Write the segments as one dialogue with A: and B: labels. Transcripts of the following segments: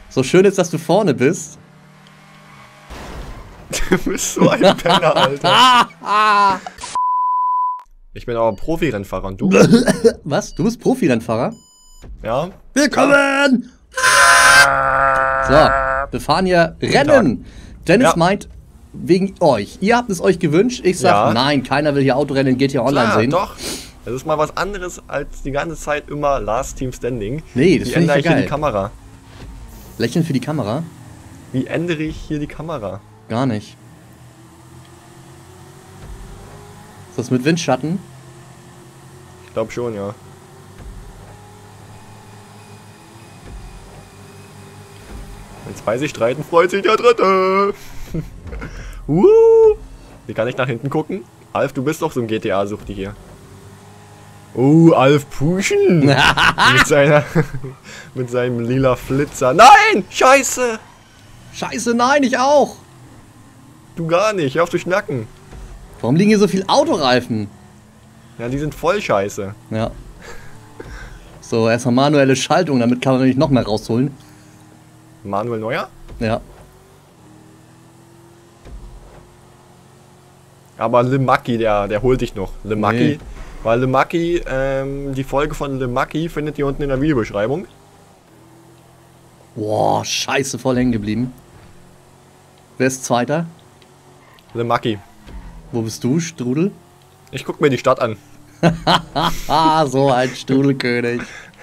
A: So schön ist, dass du vorne bist.
B: Du bist so ein Penner, Alter. Ich bin aber Profi-Rennfahrer und du?
A: Was? Du bist Profi-Rennfahrer?
B: Ja.
A: Willkommen! So, wir fahren hier Rennen. Dennis meint, wegen euch. Ihr habt es euch gewünscht. Ich sag, nein, keiner will hier Autorennen in GTA Online sehen.
B: Doch. Das ist mal was anderes als die ganze Zeit immer Last Team Standing.
A: Nee, das finde ich ja geil.
B: Die Kamera.
A: Lächeln für die Kamera?
B: Wie ändere ich hier die Kamera?
A: Gar nicht. Ist das mit Windschatten?
B: Ich glaube schon, ja. Wenn zwei sich streiten, freut sich der Dritte. Wie kann ich nach hinten gucken? Alf, du bist doch so ein GTA-Suchti hier. Alf pushen. mit seinem lila Flitzer. Nein! Scheiße!
A: Scheiße, nein, ich auch!
B: Du gar nicht, hör auf zu schnacken.
A: Warum liegen hier so viele Autoreifen?
B: Ja, die sind voll scheiße.
A: Ja. So, erstmal manuelle Schaltung, damit kann man nämlich noch mehr rausholen.
B: Manuel Neuer?
A: Ja.
B: Aber Lemaki, der holt dich noch. Lemaki.
A: Nee.
B: Weil Lemaki, die Folge von Lemaki findet ihr unten in der Videobeschreibung.
A: Boah, scheiße, voll hängen geblieben. Wer ist Zweiter?
B: Lemaki.
A: Wo bist du, Strudel?
B: Ich guck mir die Stadt an.
A: So ein Strudelkönig.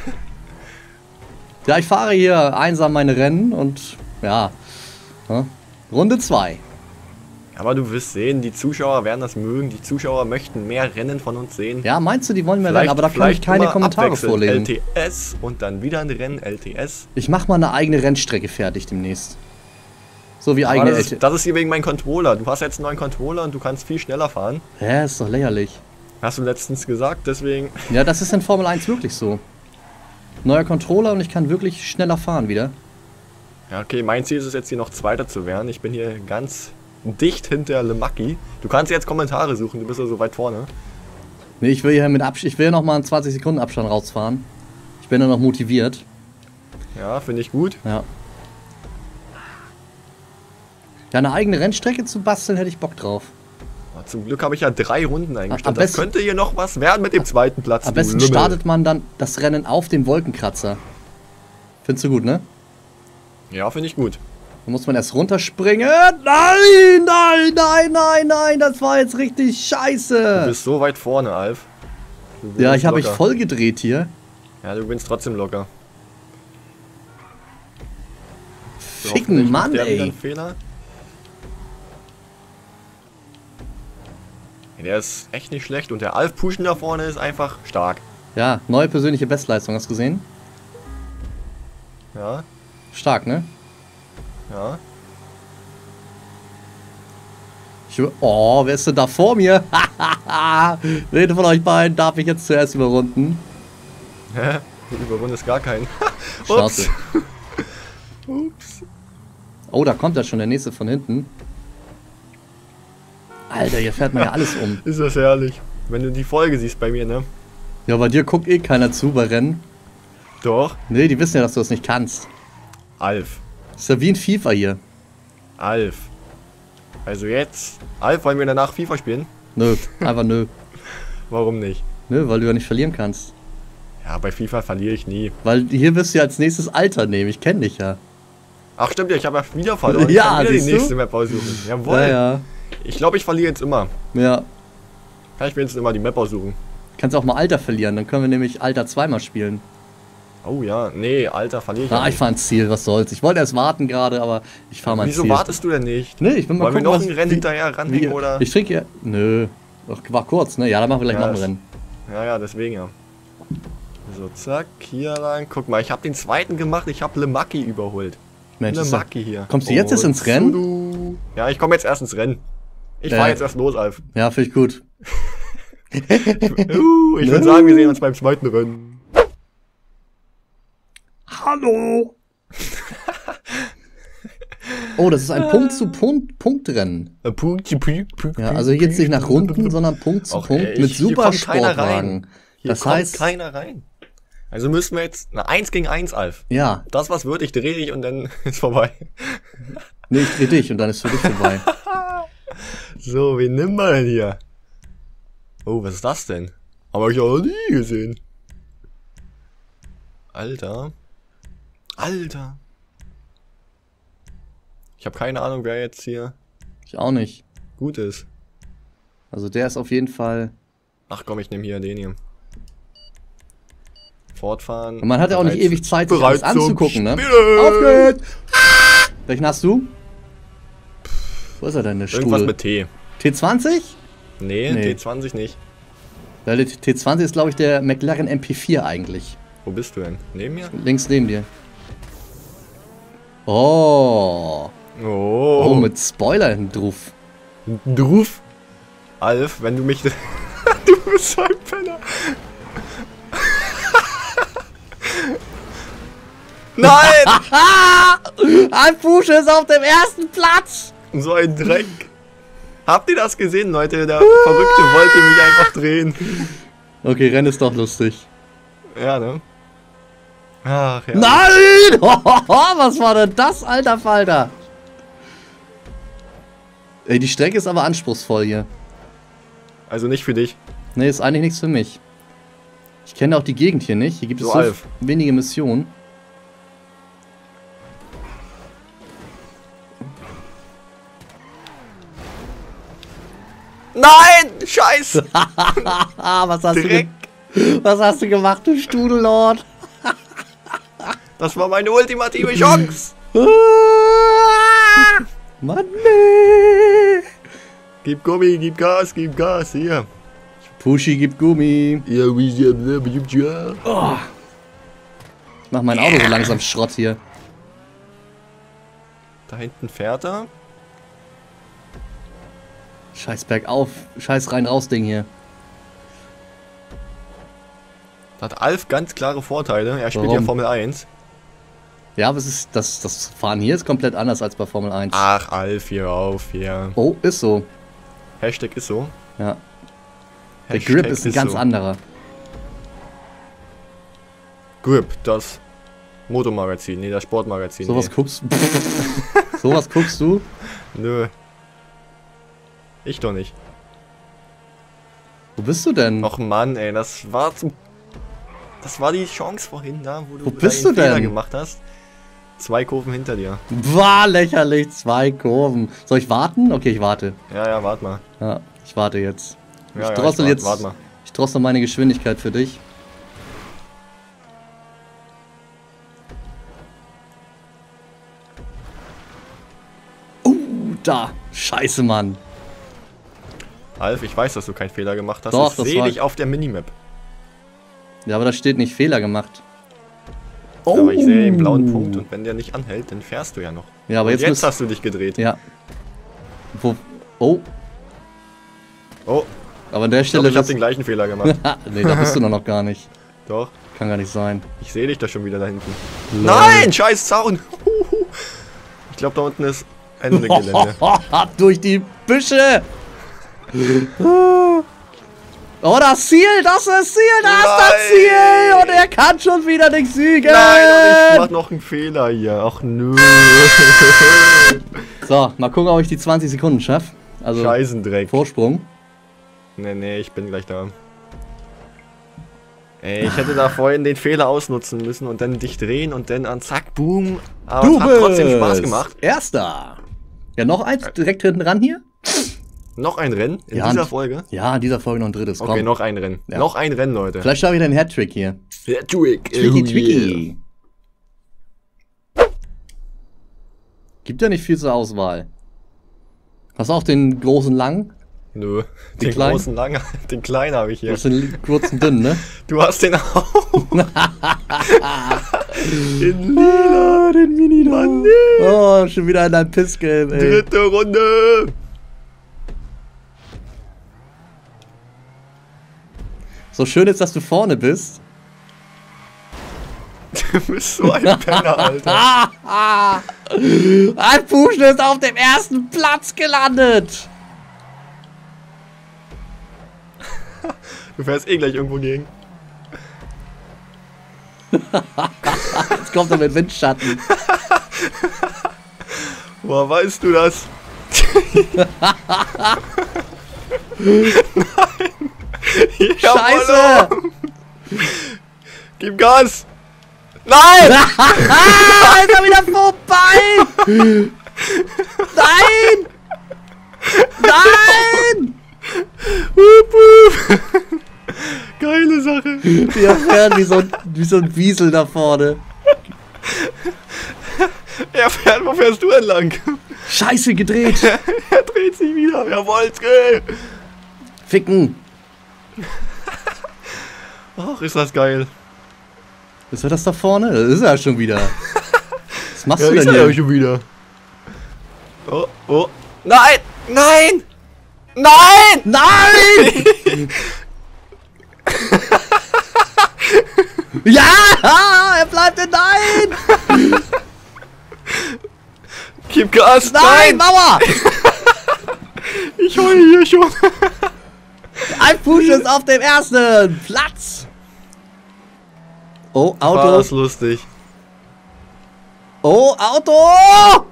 A: Ja, ich fahre hier einsam meine Rennen und ja, Runde 2.
B: Aber du wirst sehen, die Zuschauer werden das mögen. Die Zuschauer möchten mehr Rennen von uns sehen.
A: Ja, meinst du, die wollen mehr Rennen? Aber da kann ich keine Kommentare vorlesen.
B: LTS und dann wieder ein Rennen, LTS.
A: Ich mach mal eine eigene Rennstrecke fertig demnächst. So wie eigene LTS.
B: Das ist hier wegen meinem Controller. Du hast jetzt einen neuen Controller und du kannst viel schneller fahren.
A: Hä, ist doch lächerlich.
B: Hast du letztens gesagt, deswegen...
A: Ja, das ist in Formel 1 wirklich so. Neuer Controller und ich kann wirklich schneller fahren wieder.
B: Ja, okay, mein Ziel ist es jetzt hier noch Zweiter zu werden. Ich bin hier ganz dicht hinter Lemaki. Du kannst jetzt Kommentare suchen, du bist ja so weit vorne.
A: Nee, ich will hier noch mal einen 20 Sekunden Abstand rausfahren. Ich bin ja noch motiviert.
B: Ja, finde ich gut.
A: Ja. Ja, eine eigene Rennstrecke zu basteln, hätte ich Bock drauf.
B: Zum Glück habe ich ja 3 Runden eingestellt. Das könnte hier noch was werden mit dem zweiten Platz.
A: Am besten startet man dann das Rennen auf dem Wolkenkratzer. Findest du gut, ne?
B: Ja, finde ich gut.
A: Da muss man erst runterspringen. Nein, nein, nein, nein, nein, das war jetzt richtig scheiße.
B: Du bist so weit vorne, Alf.
A: Ja, ich habe mich voll gedreht hier.
B: Ja, du gewinnst trotzdem locker.
A: Ficken Mann, ey.
B: Fehler. Der ist echt nicht schlecht und der Alf Pushen da vorne ist einfach stark.
A: Ja, neue persönliche Bestleistung, hast du gesehen?
B: Ja.
A: Stark, ne?
B: Ja.
A: Oh, wer ist denn da vor mir? Wen von euch beiden darf ich jetzt zuerst überrunden?
B: Hä? Du überrundest gar keinen.
A: Ups. Ups. Oh, da kommt ja schon der nächste von hinten. Alter, hier fährt man ja alles um.
B: Ist das herrlich. Wenn du die Folge siehst bei mir, ne?
A: Ja, bei dir guckt eh keiner zu bei Rennen.
B: Doch.
A: Nee, die wissen ja, dass du das nicht kannst.
B: Alf.
A: Ist ja wie ein FIFA hier.
B: Alf. Also jetzt. Alf, wollen wir danach FIFA spielen?
A: Nö, einfach nö.
B: Warum nicht?
A: Nö, weil du ja nicht verlieren kannst.
B: Ja, bei FIFA verliere ich nie.
A: Weil hier wirst du ja als nächstes Alter nehmen, ich kenne dich ja.
B: Ach stimmt ja, ich habe ja wieder verloren.
A: Ja,
B: ich kann wieder die nächste
A: du?
B: Map aussuchen. Jawohl.
A: Ja, ja.
B: Ich glaube, ich verliere jetzt immer.
A: Ja.
B: Kann ich mir jetzt immer die Map aussuchen.
A: Kannst auch mal Alter verlieren, dann können wir nämlich Alter zweimal spielen.
B: Oh ja, nee, Alter, verliere ich.
A: Ich fahr ins Ziel, was soll's. Ich wollte erst warten gerade, aber ich fahr mal ins Ziel.
B: Wieso wartest du denn nicht?
A: Nee, ich bin mal
B: Wollen
A: gucken,
B: wir noch ein Rennen hinterher ranhängen, oder?
A: Ich trinke ja... Nö. War kurz, ne? Ja, dann machen wir gleich noch ein Rennen.
B: Ja, deswegen ja. So, zack, hier lang. Guck mal, ich habe den zweiten gemacht, ich habe Lemaki überholt.
A: Mensch,
B: Lemaki hier.
A: Kommst du jetzt ins Rennen?
B: Ja, ich komme jetzt erst ins Rennen. Ich fahr jetzt erst los, Alf.
A: Ja, finde ich gut.
B: Ich würde sagen, wir sehen uns beim zweiten Rennen.
A: Hallo! Oh, das ist ein Punkt-zu-Punkt-Rennen.
B: Punkt.
A: Ja, also jetzt nicht nach Runden, sondern Punkt zu Punkt mit Supersportwagen.
B: Das heißt, keiner rein. Also müssen wir jetzt eine 1 gegen 1, Alf.
A: Ja.
B: Das was wird, ich drehe dich und dann ist vorbei.
A: Nee, ich dreh dich und dann ist für dich vorbei.
B: So, wen nimmt man denn hier? Oh, was ist das denn? Aber ich auch noch nie gesehen. Alter. Alter. Ich habe keine Ahnung, wer jetzt hier
A: Ich auch nicht.
B: gut ist.
A: Also der ist auf jeden Fall...
B: Ach komm, ich nehme hier den hier. Fortfahren.
A: Und man hat ja auch nicht ewig Zeit, sich
B: bereit
A: alles anzugucken, ne?
B: Spielen.
A: Auf geht's! Welchen hast du? Wo ist er denn, der
B: Irgendwas
A: Strudel?
B: mit T.
A: T20?
B: Nee,
A: Nee.
B: T20 nicht.
A: Weil der T20 ist, glaube ich, der McLaren MP4 eigentlich.
B: Wo bist du denn? Neben mir?
A: Links neben dir. Oh.
B: Oh.
A: Oh, mit Spoiler hinten drauf.
B: Druf. Alf, wenn du mich... du bist so ein Penner. Nein!
A: Ein Pusche ist auf dem ersten Platz!
B: So ein Dreck. Habt ihr das gesehen, Leute? Der Verrückte wollte mich einfach drehen.
A: Okay, Rennen ist doch lustig.
B: Ja, ne? Ach ja.
A: Nein! Was war denn das, alter Falter? Ey, die Strecke ist aber anspruchsvoll hier.
B: Also nicht für dich.
A: Nee, ist eigentlich nichts für mich. Ich kenne auch die Gegend hier nicht. Hier gibt es
B: So,
A: so
B: Alf.
A: wenige Missionen.
B: Nein! Scheiße!
A: Was hast,
B: Dreck!
A: was hast du gemacht, du Studellord?
B: Das war meine ultimative Chance!
A: Mann, nee.
B: Gib Gummi, gib Gas, hier.
A: Pushy gibt Gummi.
B: Ja, wie sie
A: Oh. Ich mach mein Auto so langsam Schrott hier.
B: Da hinten fährt er.
A: Scheiß bergauf, scheiß rein-raus-Ding hier.
B: Da hat Alf ganz klare Vorteile. Er spielt ja
A: Warum?
B: Formel 1.
A: Ja, aber es ist, das Fahren hier ist komplett anders als bei Formel 1.
B: Ach, Alf, hier auf, hier.
A: Oh, ist so.
B: Hashtag ist so.
A: Ja. Der
B: Hashtag
A: Grip ist ein ganz
B: so.
A: anderer.
B: Grip, das Motormagazin, nee, das Sportmagazin.
A: Sowas
B: nee.
A: guckst Sowas guckst du?
B: Nö. Ich doch nicht.
A: Wo bist du denn?
B: Och Mann, ey, das war die Chance vorhin da, wo
A: Wo
B: du
A: bist
B: deinen
A: du
B: Fehler
A: denn?
B: gemacht hast. 2 Kurven hinter dir.
A: War lächerlich, 2 Kurven. Soll ich warten? Okay, ich warte.
B: Ja, warte mal.
A: Ja, ich warte jetzt.
B: Ja,
A: Ich
B: ja,
A: drossel
B: warte,
A: jetzt.
B: warte mal.
A: Ich drossel meine Geschwindigkeit für dich. Da. Scheiße, Mann.
B: Alf, ich weiß, dass du keinen Fehler gemacht hast.
A: Doch,
B: ich
A: das
B: sehe
A: war-
B: dich auf der Minimap.
A: Ja, aber da steht nicht Fehler gemacht.
B: Aber ich sehe den blauen Punkt und wenn der nicht anhält, dann fährst du ja noch.
A: Ja, aber
B: Und
A: jetzt
B: jetzt hast du dich gedreht.
A: Ja. Wo? Oh.
B: Oh,
A: Aber an der
B: ich glaube,
A: Stelle.
B: ich habe den gleichen Fehler gemacht.
A: Nee, da bist du noch gar nicht.
B: Doch,
A: Kann gar nicht sein.
B: ich sehe dich da schon wieder da hinten.
A: Lol.
B: Nein, scheiß Zaun. Ich glaube, da unten ist Ende Gelände.
A: Durch die Büsche! Oh, das Ziel! Das ist das Ziel! Da ist das
B: Nein.
A: Ziel! Und er kann schon wieder nicht siegen!
B: Nein, und ich mach noch einen Fehler hier. Ach nö.
A: So, mal gucken, ob ich die 20 Sekunden schaffe. Also,
B: Scheißendreck.
A: Vorsprung.
B: Nee, ich bin gleich da. Ey, ich hätte da vorhin den Fehler ausnutzen müssen und dann dich drehen und dann an zack, boom. Aber es hat trotzdem Spaß gemacht.
A: Erster! Ja, noch eins direkt hinten ran hier?
B: Noch ein Rennen in
A: Ja,
B: dieser
A: und-
B: Folge.
A: Ja, in dieser Folge noch ein drittes.
B: Okay,
A: Komm.
B: noch ein Rennen.
A: Ja.
B: Noch ein Rennen, Leute.
A: Vielleicht schaffe ich den Hattrick hier.
B: Der Trick.
A: Tricky. Gibt ja nicht viel zur Auswahl. Hast du auch den großen Langen?
B: Nö, den
A: kleinen?
B: großen langen, den kleinen habe ich
A: Du
B: hier.
A: hast den kurzen dünnen, ne?
B: Du hast den auch. In lila.
A: den Mini da.
B: Mann, nee.
A: Oh, schon wieder in deinem Pissgelb, ey.
B: Dritte Runde.
A: So schön ist, dass du vorne bist.
B: Du bist so ein Penner, Alter.
A: Ein Puschen ist auf dem ersten Platz gelandet.
B: Du fährst eh gleich irgendwo gegen.
A: Jetzt kommt er mit Windschatten.
B: Woher weißt du das? Nein!
A: Scheiße!
B: Gib Gas! Nein!
A: Ist er wieder vorbei! Nein! Nein!
B: Wup, wup. Geile Sache.
A: Wir fähren wie so ein Wiesel da vorne.
B: Er fährt, wo fährst du entlang?
A: Scheiße, gedreht.
B: Er dreht sich wieder. Jawohl, gell.
A: Ficken.
B: Ach, ist das geil.
A: Ist er das da vorne? Das ist er schon wieder. Was machst
B: Ja,
A: du
B: ist
A: denn
B: er
A: hier?
B: schon wieder. Oh, oh. Nein! Nein! Nein!
A: Nein! Ja! Er bleibt in Nein!
B: Gib Gas!
A: Nein, Mauer!
B: Ich heule hier schon.
A: Ein Fußschuss auf dem ersten Platz! Oh,
B: War
A: Auto!
B: das lustig.
A: Oh, Auto!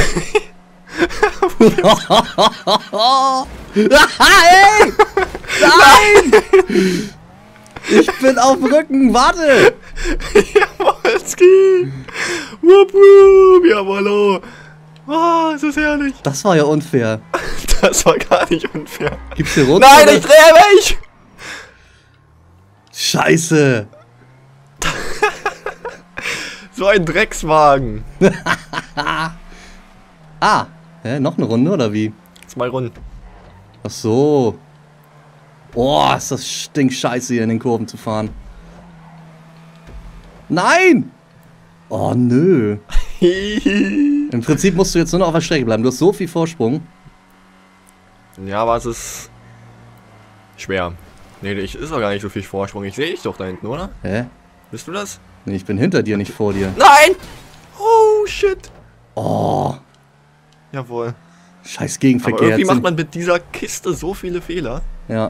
A: Hey! Nein! Ich bin auf dem Rücken, warte!
B: Jawolski! Wupp, wupp, jawollo! Oh, es ist herrlich.
A: Das war ja unfair.
B: Das war gar nicht unfair.
A: Gibt's hier runter?
B: Nein, ich drehe mich!
A: Scheiße!
B: So ein Dreckswagen.
A: Ah, hä, noch eine Runde oder wie?
B: 2 Runden.
A: Ach so. Boah, ist das stinkscheiße hier in den Kurven zu fahren. Nein! Oh, nö. Im Prinzip musst du jetzt nur noch auf der Strecke bleiben. Du hast so viel Vorsprung.
B: Ja, aber es ist schwer. Nee, ich ist doch gar nicht so viel Vorsprung. Ich sehe dich doch da hinten, oder?
A: Hä?
B: Bist du das?
A: Nee, ich bin hinter dir, nicht vor dir.
B: Nein! Oh, shit.
A: Oh,
B: Jawohl.
A: scheiß
B: Aber
A: Gegenverkehr.
B: irgendwie
A: Jetzt
B: macht
A: sind-
B: man mit dieser Kiste so viele Fehler.
A: Ja.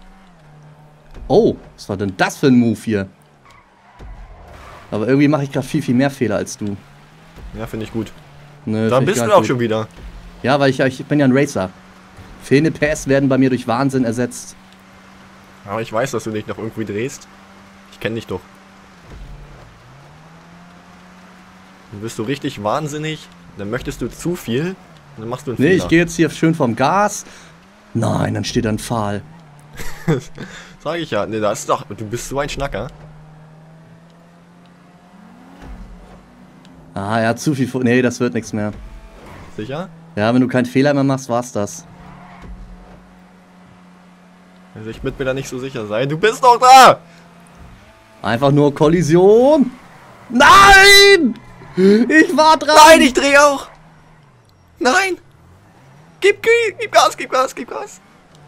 A: Oh, was war denn das für ein Move hier? Aber irgendwie mache ich gerade viel, viel mehr Fehler als du.
B: Ja, finde ich gut.
A: Nö,
B: Da
A: find ich
B: bist
A: gar
B: du
A: nicht
B: auch
A: gut.
B: schon wieder.
A: Ja, weil ich bin ja ein Racer. Fehlende PS werden bei mir durch Wahnsinn ersetzt.
B: Aber ich weiß, dass du dich noch irgendwie drehst. Ich kenne dich doch. Dann bist du richtig wahnsinnig. Dann möchtest du zu viel. Und dann machst du einen
A: Nee,
B: Fehler.
A: ich gehe jetzt hier schön vom Gas. Nein, dann steht da ein Pfahl.
B: Sag ich ja. Nee, das ist doch. Du bist so ein Schnacker.
A: Ah, er hat zu viel... Nee, das wird nichts mehr.
B: Sicher?
A: Ja, wenn du keinen Fehler mehr machst, war's das.
B: Also ich würde mir da nicht so sicher sein. Du bist doch da!
A: Einfach nur Kollision. Nein! Ich war dran!
B: Nein, ich drehe auch! Nein! Gib Gas, gib Gas, gib Gas!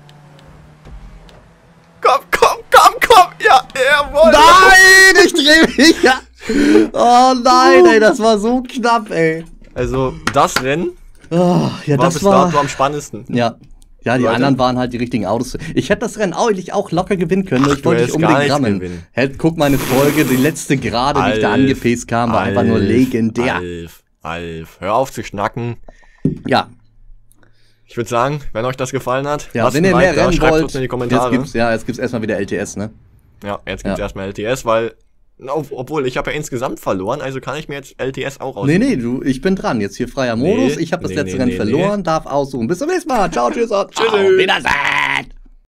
B: Komm, komm, komm, komm! Ja, jawohl!
A: Nein! Ich drehe mich! Ja. Oh nein, ey, das war so knapp, ey.
B: Also, das Rennen
A: Oh, ja,
B: war
A: das
B: bis dato
A: war...
B: am spannendsten.
A: Ja. Ja, die
B: Leute.
A: anderen waren halt die richtigen Autos. Ich hätte das Rennen eigentlich auch locker gewinnen können, nur ich
B: du
A: wollte nicht
B: hättest gar
A: unbedingt
B: nichts
A: rammen.
B: gewinnen.
A: Hey, guck meine Folge, die letzte gerade, die ich da angepäst kam, war einfach nur legendär.
B: Alf, hör auf zu schnacken.
A: Ja,
B: Ich würde sagen, wenn euch das gefallen hat,
A: ja,
B: lasst
A: wenn
B: ein
A: ihr mehr
B: Like da,
A: rennen
B: schreibt
A: wollt,
B: uns in die Kommentare.
A: jetzt gibt's erstmal wieder LTS, ne?
B: Ja, jetzt gibt's
A: Ja.
B: erstmal LTS, weil, obwohl, ich habe ja insgesamt verloren, also kann ich mir jetzt LTS auch
A: Nee,
B: aussuchen.
A: nee, ich bin dran. Jetzt hier freier Modus. Ich habe das letzte Rennen verloren, darf aussuchen. Bis zum nächsten Mal. Ciao, tschüss und
B: Tschüssi.
A: auf Wiedersehen.